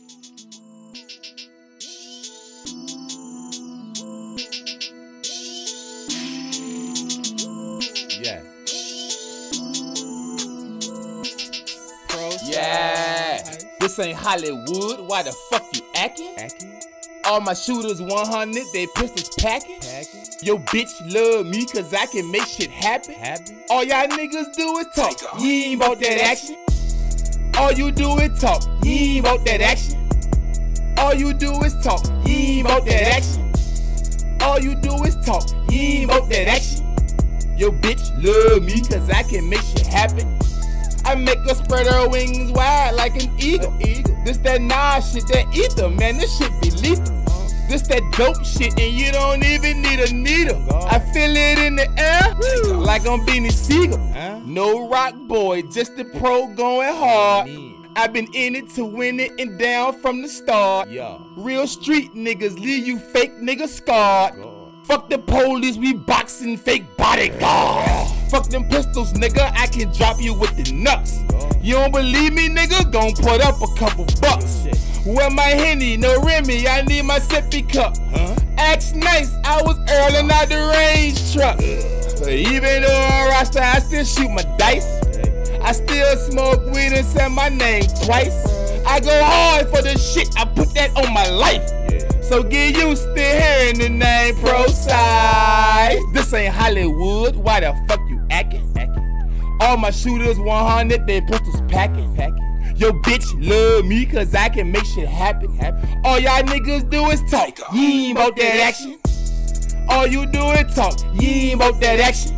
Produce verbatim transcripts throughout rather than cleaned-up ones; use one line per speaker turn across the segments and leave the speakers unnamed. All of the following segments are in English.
Yeah.
Pro yeah. This ain't Hollywood. Why the fuck you acting?
Acting?
All my shooters one hundred, they pistols packing.
Packing?
Yo bitch love me cause I can make shit happen.
Happen?
All y'all niggas do is talk. You ain't about that action. All you do is talk. You ain't about that action. All you do is talk. You ain't about that action. All you do is talk. You ain't about that action. Yo bitch love me cause I can make shit happen. I make her spread her wings wide like an eagle. eagle. This that nah shit, that ether, man, this shit be lethal. This that dope shit and you don't even need a needle. I feel it in the air like I'm Beanie Siegel.
Huh?
No rock boy, just the pro going hard. I've been in it to win it and down from the start.
Yeah.
Real street niggas leave you fake niggas scarred.
God.
Fuck the police, we boxing fake bodyguard. Fuck them pistols, nigga, I can drop you with the nuts. You don't believe me, nigga? Gon' put up a couple bucks. Where my Henny, no Remy, I need my sippy cup.
Huh?
Act nice, I was earling out the range truck. Even though I'm a roster, I still shoot my dice. I still smoke weed and say my name twice. I go hard for the shit, I put that on my life. So get used to hearing the name Pro Size. This ain't Hollywood, why the fuck you acting? All my shooters one hundred, they pistols packing. Yo bitch love me cause I can make shit happen. All y'all niggas do is talk, you ain't about that action. All you do is talk, you ain't about that action.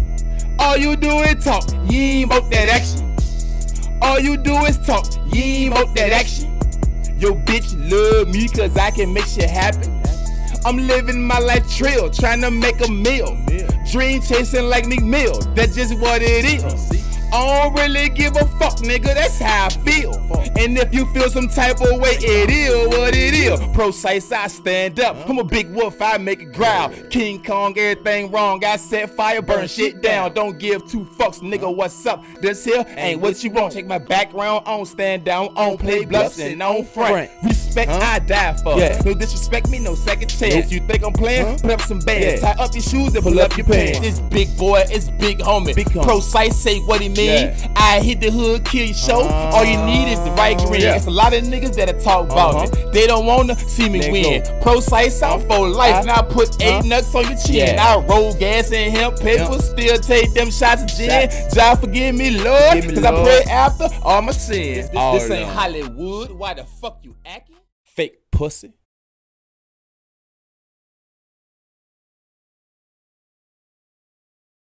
All you do is talk, you ain't about that action. All you do is talk, you ain't about that action. Yo bitch love me cause I can make shit happen. I'm living my life trill, trying to make a meal. Dream chasing like Meek Mill, that's just what it is. I don't really give a fuck, nigga, that's how I feel. And if you feel some type of way, it is what it is. Precise, I stand up. I'm a big wolf, I make it growl. King Kong, everything wrong. I set fire, burn shit down. Don't give two fucks, nigga, what's up? This here ain't what you want. Take my background on, stand down on, play bluffs and on front. Respect, I die for. No disrespect me, no second chance. You think I'm playing? Put up some bands. Tie up your shoes and pull up your pants. This big boy, it's big homie. Precise, say what he mean. Yeah. I hit the hood, kill your show. Uh, All you need is the right green. Yeah. It's a lot of niggas that'll talk about uh-huh. me. They don't wanna see me win. Precise, I'm for life. Uh, now I put eight uh, nuts on your chin. Yeah. I roll gas and hemp paper. Yeah. Still take them shots of gin. God forgive me, Lord. Me Cause Lord. I pray after all my sins. This, this ain't Hollywood. Why the fuck you acting? Fake pussy.